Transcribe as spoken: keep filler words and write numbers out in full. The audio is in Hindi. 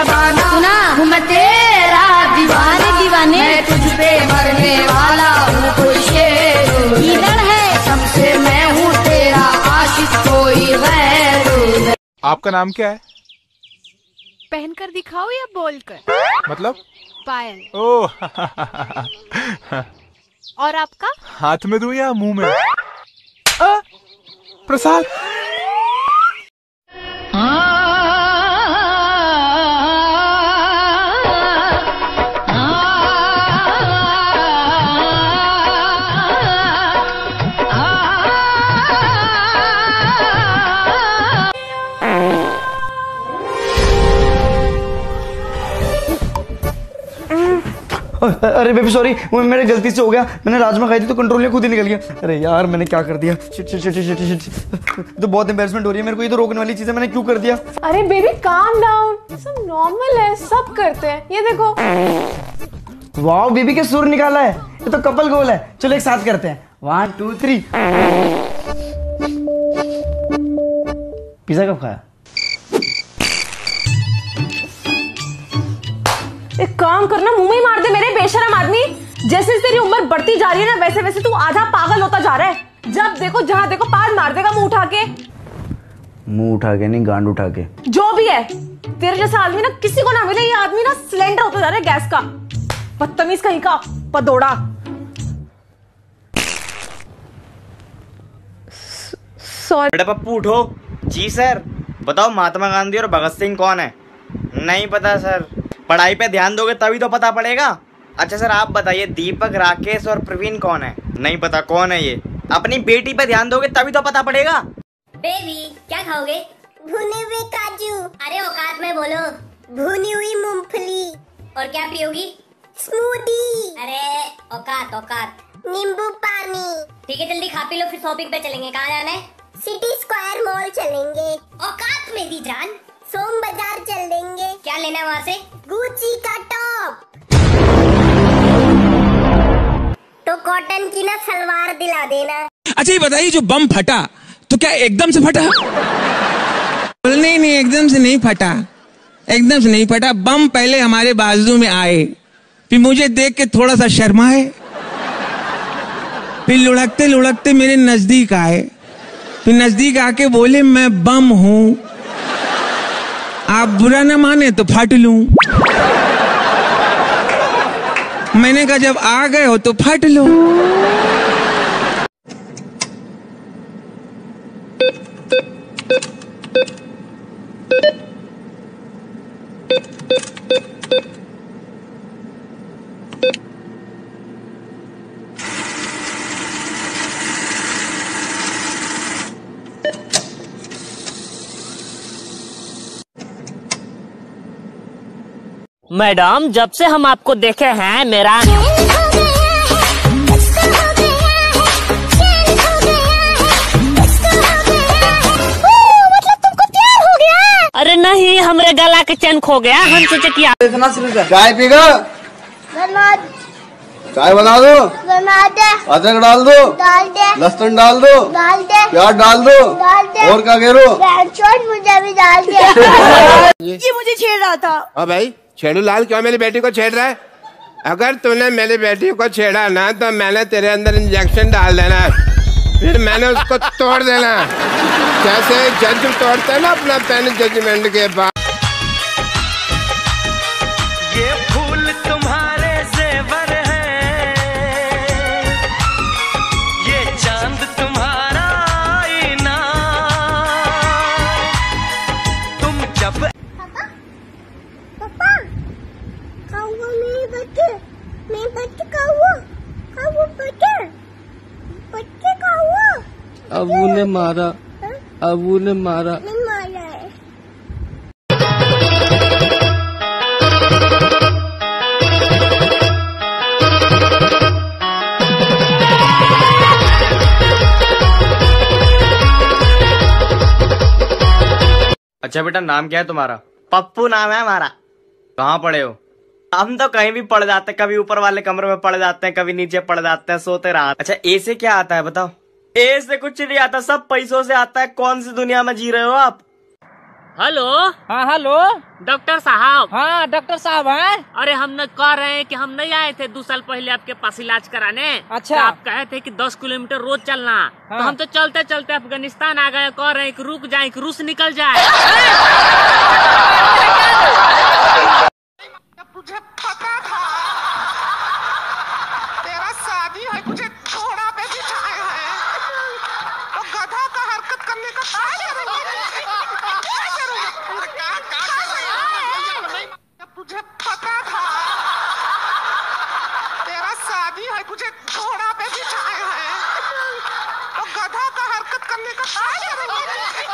शबाना, सुना हूँ मैं तेरा दीवाने दीवाने, मैं तुझ पे मरने वाला हूँ कोई शेर है, सबसे मैं हूँ तेरा आशिक कोई गैर। आपका नाम क्या है? पहनकर दिखाओ या बोलकर? मतलब? पायल। ओह और आपका? हाथ में दूं या मुंह में? आ, प्रसाद। अरे बेबी सॉरी, मेरे गलती से हो गया, मैंने राजमा खाई थी तो कंट्रोल में खुद ही निकल गया। अरे यार मैंने क्या कर दिया, shit shit shit shit shit shit. तो बहुत एम्बैरेसमेंट हो रही है मेरे को, ये तो रोकने वाली चीज है, मैंने क्यों कर दिया? अरे बेबी काम डाउन, सब नॉर्मल है, सब करते हैं, ये देखो। वाओ बेबी के सुर निकाला है, ये तो कपल गोल है। चलो एक साथ करते हैं, वन टू थ्री। पिज्जा कब खाया? एक काम करना, मुंह में ही मार दे मेरे बेशरम आदमी। जैसे तेरी उम्र बढ़ती जा रही है ना, वैसे वैसे तू आधा पागल होता जा रहा है। जब देखो जहां देखो पार मार देगा मुंह उठा के। मुंह उठा के नहीं, गांड उठा के। जो भी है, तेरे जैसा आदमी ना किसी को ना मिले। ये आदमी ना सिलेंडर होता जा रहा है गैस का। बदतमीज कहीं का पदोड़ा। सॉरी बेटा पप्पू उठो। जी सर। बताओ महात्मा गांधी और भगत सिंह कौन है? नहीं पता सर। पढ़ाई पे ध्यान दोगे तभी तो पता पड़ेगा। अच्छा सर आप बताइए, दीपक, राकेश और प्रवीण कौन है? नहीं पता। कौन है ये? अपनी बेटी पे ध्यान दोगे तभी तो पता पड़ेगा। बेबी क्या खाओगे? भुने हुए काजू। अरे औकात में बोलो। भुनी हुई मूंगफली। और क्या पियोगी? स्मूदी। अरे औकात औकात। नींबू पानी। ठीक है जल्दी खा पी लो, फिर शॉपिंग पे चलेंगे। कहाँ जाना है? सिटी स्क्वायर मॉल चलेंगे। औकात मेरी जान। सोम बाजार चल देंगे। क्या लेना है वहाँ से? गुची का टॉप। तो कॉटन की ना सलवार दिला देना। अच्छा ये बताइए, जो बम फटा तो क्या एकदम से फटा? नहीं नहीं एकदम से नहीं फटा, एकदम से नहीं फटा। बम पहले हमारे बाजू में आए, फिर मुझे देख के थोड़ा सा शर्माए, फिर लुढ़कते लुढ़कते मेरे नजदीक आए, फिर नजदीक आके बोले मैं बम हूं, आप बुरा न माने तो फट लूं। मैंने कहा जब आ गए हो तो फट लो। मैडम जब से हम आपको देखे हैं मेरा अरे नहीं, हमरे गला के चैन खो गया, हम सोचे कि इतना सीरियस? चाय पीगा? चाय बना दो? बना दे। अदरक डाल दो? डाल दे। लहसुन डाल दो? डाल दे। प्याज डाल दो? डाल दे। और क्या कह मुझे भी डाल दे। ये मुझे छेड़ रहा था। ओ भाई छेड़ू लाल, क्यों मेरी बेटी को छेड़ रहा है? अगर तूने मेरी बेटी को छेड़ा ना तो मैंने तेरे अंदर इंजेक्शन डाल देना, फिर मैंने उसको तोड़ देना, जैसे जज तोड़ता है ना अपना पेन जजमेंट के बाद। ये फूल तुम्हारे जेवर है, ये चांद तुम्हारा आईना, तुम जब पापा पापा कौवा मेरे बच्चे मेरे बच्चे कौवा कौवा बच्चे बच्चे कौवा अबू ने मारा, अबू ने मारा। नहीं मारा है। अच्छा बेटा नाम क्या है तुम्हारा? पप्पू नाम है हमारा। कहाँ पढ़े हो? हम तो कहीं भी पढ़ जाते हैं, कभी ऊपर वाले कमरे में पढ़ जाते हैं, कभी नीचे पढ़ जाते हैं, सोते रहा। अच्छा ए से क्या आता है बताओ? ए से कुछ नहीं आता, सब पैसों से आता है। कौन सी दुनिया में जी रहे हो आप? हेलो। हाँ हेलो डॉक्टर साहब। हाँ डॉक्टर साहब हैं। अरे हम न कह रहे हैं कि हम नहीं आए थे दो साल पहले आपके पास इलाज कराने। अच्छा। तो आप कहे थे कि दस किलोमीटर रोज चलना। हाँ। तो हम तो चलते चलते अफगानिस्तान आ गए, कह रहे हैं कि रुक जाए कि रूस निकल जाए। मुझे पता था तेरा शादी है, मुझे घोड़ा पे बिठाया है तो गधा का हरकत करने का क्या करोगे? क्या करोगे? क्या क्या करोगे? मुझे पता था तेरा शादी है, मुझे घोड़ा पे बिठाया है तो गधा का हरकत करने का क्या करोगे?